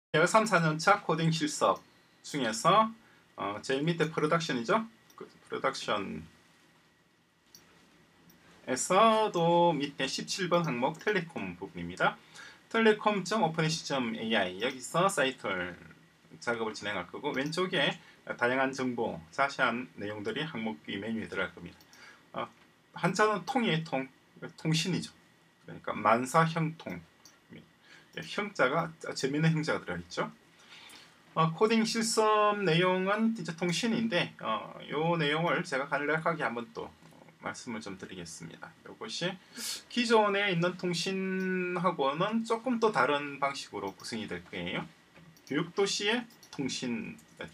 제가 3, 4년차 코딩 실습 중에서 제일 밑에 프로덕션이죠. 프로덕션에서도 밑에 17번 항목 텔레콤 부분입니다. telecom.openec.ai 여기서 사이트 작업을 진행할 거고, 왼쪽에 다양한 정보, 자세한 내용들이 항목비 메뉴에 들어갈 겁니다. 한자는 통이에요. 통신이죠. 그러니까 만사형통. 형자가 재미있는 형자가 들어있죠. 코딩 실습 내용은 진짜 통신인데, 요 내용을 제가 간략하게 한번 또 말씀을 좀 드리겠습니다. 이것이 기존에 있는 통신하고는 조금 또 다른 방식으로 구성이 될 거예요. 교육도시의 통신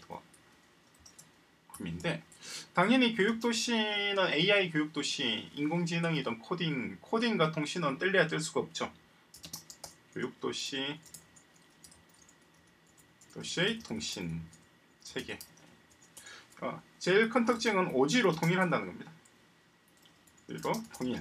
네트워크인데, 당연히 교육도시는 AI 교육도시, 인공지능이든 코딩과 통신은 뗄래야 뗄 수가 없죠. 교육도시의 통신 체계. 제일 큰 특징은 OG로 통일한다는 겁니다. 그리고 통일.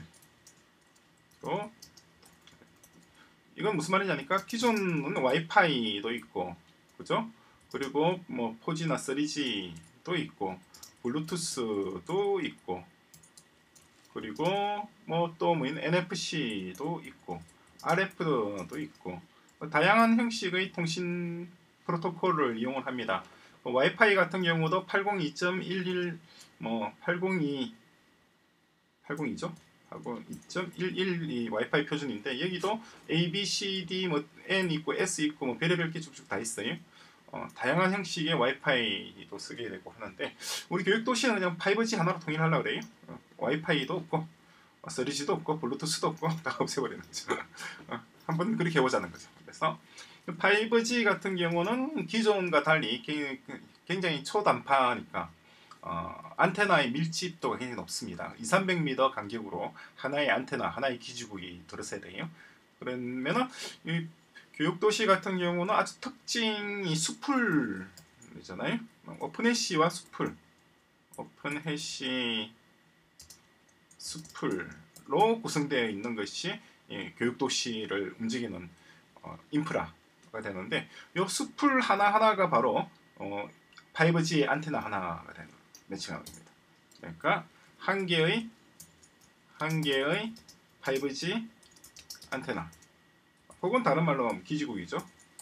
이건 무슨 말이냐니까, 기존은 와이파이도 있고, 그죠? 그리고 뭐 4G나 3G도 있고, 블루투스도 있고, 그리고 뭐 또 NFC도 있고, RF도 있고, 다양한 형식의 통신 프로토콜을 이용을 합니다. 와이파이 같은 경우도 802.11 802죠. 802.112 와이파이 표준인데, 여기도 A, B, C, D N 있고 S 있고 별의별 게 쭉쭉 다 있어요. 다양한 형식의 와이파이도 쓰게 되고 하는데, 우리 교육도시는 그냥 5G 하나로 통일하려고 그래요. 와이파이도 없고 3G도 없고 블루투스도 없고 다 없애버리는 거죠. 한번 그렇게 해보자는 거죠. 그래서 5G 같은 경우는 기존과 달리 굉장히 초단파니까 안테나의 밀집도가 굉장히 높습니다. 200~300m 간격으로 하나의 안테나, 하나의 기지국이 들어서야 돼요. 그러면은 이 교육도시 같은 경우는 아주 특징이 수풀이잖아요. 오픈해시와 수풀, 수풀로 구성되어 있는 것이 교육도시를 움직이는 인프라가 되는데, 이 수풀 하나하나가 바로 5G 안테나 하나가 되는 매칭하는 겁니다. 그러니까 한 개의 5G 안테나, 혹은 다른 말로 하면 기지국이죠.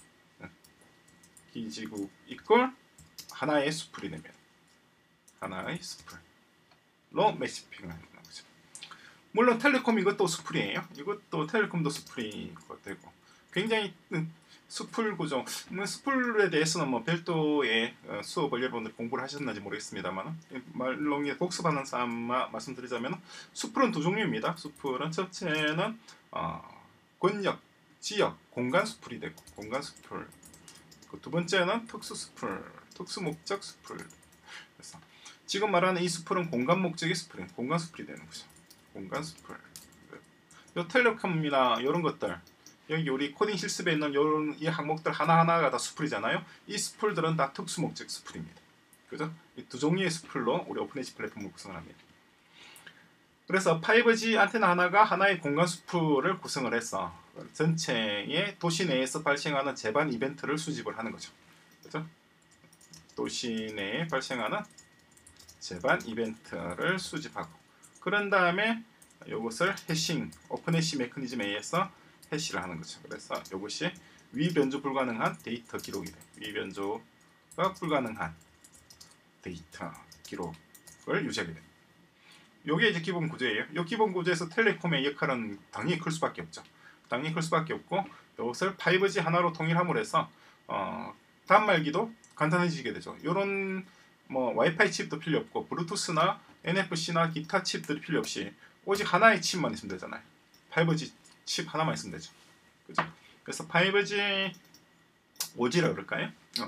기지국 이꼴 하나의 수풀이 되면 하나의 수풀로 매치핑을 하는 거죠. 물론 텔레콤 이것도 수풀이에요. 이것도 텔레콤도 수풀이 되고, 굉장히 수풀 구조, 수풀에 대해서는 뭐 별도의 수업을 여러분들 공부를 하셨는지 모르겠습니다만, 말롱에 복습하는 사람만 말씀드리자면, 수풀은 두 종류입니다. 수풀은 첫째는 권역, 지역, 공간 수풀이 되고, 공간 수풀. 두 번째는 특수 수풀, 특수 목적 수풀. 그래서 지금 말하는 이 수풀은 공간 목적의 수풀이, 공간 수풀이 되는 거죠. 공간 수풀. 요 텔레콤이나 이런 것들, 여기 우리 코딩 실습에 있는 이런 이 항목들 하나하나가 다 수풀이잖아요. 이 수풀들은 다 특수 목적 수풀입니다. 그죠? 이 두 종류의 수풀로 우리 오픈에지 플랫폼을 구성을 합니다. 그래서 5G 안테나 하나가 하나의 공간 수풀을 구성을 해서 전체의 도시 내에서 발생하는 제반 이벤트를 수집을 하는 거죠. 그죠? 도시 내에 발생하는 제반 이벤트를 수집하고, 그런 다음에 이것을 해싱, 오픈해시 메커니즘에 의해서 해시를 하는 거죠. 그래서 이것이 위변조 불가능한 데이터 기록이 돼요. 위변조가 불가능한 데이터 기록을 유지하게 됩니다. 이게 이제 기본 구조예요. 이 기본 구조에서 텔레콤의 역할은 당연히 클 수밖에 없죠. 당연히 클 수밖에 없고, 이것을 5G 하나로 통일함으로 해서 단말기도 간단해지게 되죠. 이런 뭐 와이파이 칩도 필요 없고, 블루투스나 NFC나 기타 칩들이 필요 없이 오직 하나의 칩만 있으면 되잖아요. 5G 칩 하나만 있으면 되죠. 그죠? 그래서 5G OG라고 그럴까요?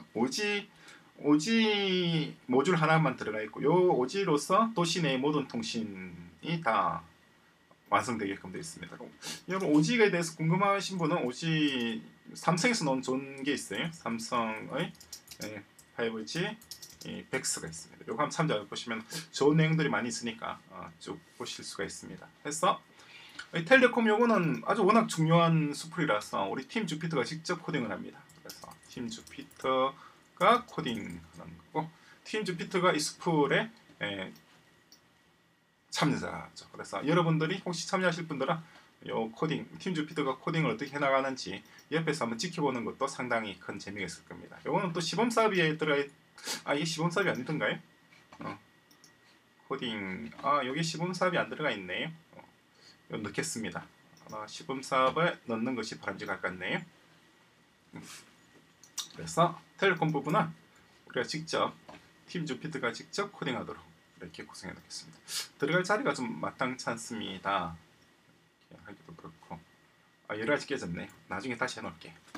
OG 모듈 하나만 들어가 있고, 요 OG로서 도시 내 모든 통신이 다 완성되게끔 되어 있습니다. 여러분 OG에 대해서 궁금하신 분은 OG 삼성에서 나온 좋은 게 있어요. 삼성의 5G 백스가 있습니다. 요거 한번 참조해 보시면 좋은 내용들이 많이 있으니까 쭉 보실 수가 있습니다. 해서 텔레콤 요거는 아주 워낙 중요한 수풀이라서 우리 팀 주피터가 직접 코딩을 합니다. 그래서 팀 주피터가 코딩하는 거고, 팀 주피터가 이 스풀의 참여자죠. 그래서 여러분들이 혹시 참여하실 분들은 요 코딩, 팀 주피터가 코딩을 어떻게 해나가는지 옆에서 한번 지켜보는 것도 상당히 큰 재미가 있을 겁니다. 요거는 또 시범 사업에 들어가, 이게 시범 사업이 아니던가요? 코딩, 여기 시범 사업이 안 들어가 있네요. 이거 넣겠습니다. 시범 사업을 넣는 것이 바람직할 것 같네요. 그래서 텔레콤 부분은 우리가 직접 팀 주피터가 직접 코딩하도록 이렇게 구성해 놓겠습니다. 들어갈 자리가 좀 마땅치 않습니다. 하기도 그렇고 여러 가지 깨졌네. 나중에 다시 해놓을게.